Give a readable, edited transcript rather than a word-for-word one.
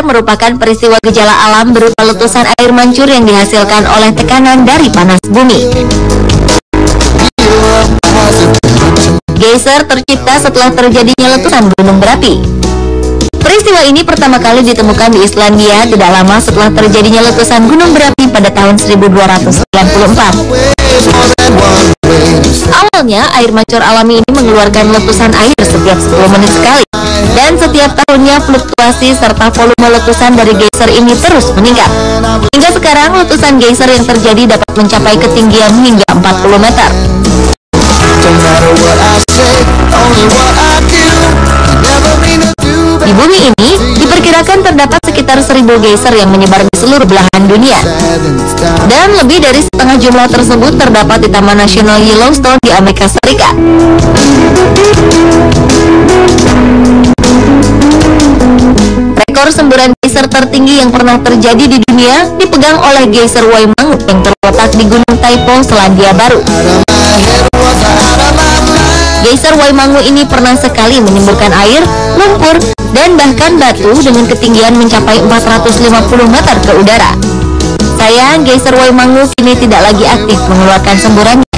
geyser merupakan peristiwa gejala alam berupa letusan air mancur yang dihasilkan oleh tekanan dari panas bumi. Geyser tercipta setelah terjadinya letusan gunung berapi. Peristiwa ini pertama kali ditemukan di Islandia tidak lama setelah terjadinya letusan gunung berapi pada tahun 1294. Awalnya, air mancur alami ini mengeluarkan letusan air setiap 10 menit sekali. Dan setiap tahunnya fluktuasi serta volume letusan dari geyser ini terus meningkat. Hingga sekarang, letusan geyser yang terjadi dapat mencapai ketinggian hingga 40 meter. Di bumi ini, diperkirakan terdapat sekitar 1000 geyser yang menyebar di seluruh belahan dunia. Dan lebih dari setengah jumlah tersebut terdapat di Taman Nasional Yellowstone di Amerika Serikat. Rekor semburan geyser tertinggi yang pernah terjadi di dunia dipegang oleh geyser Waimangu yang terletak di Gunung Taipo, Selandia Baru. Geyser Waimangu ini pernah sekali menyemburkan air, lumpur, dan bahkan batu dengan ketinggian mencapai 450 meter ke udara. Sayang, geyser Waimangu kini tidak lagi aktif mengeluarkan semburan.